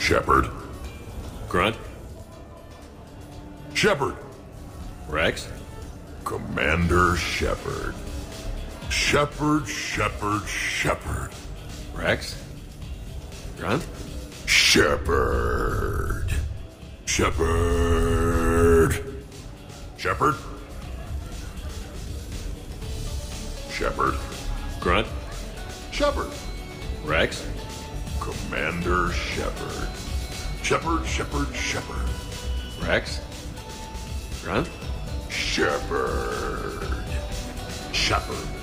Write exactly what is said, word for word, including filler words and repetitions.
Shepard. Grunt. Shepard. Wrex. Commander Shepard. Shepard, Shepard, Shepard. Wrex. Grunt. Shepard. Shepard. Shepard. Shepard. Grunt. Shepard. Wrex. Commander Shepard. Shepard, Shepard, Shepard. Wrex. Grunt. Shepard. Shepard.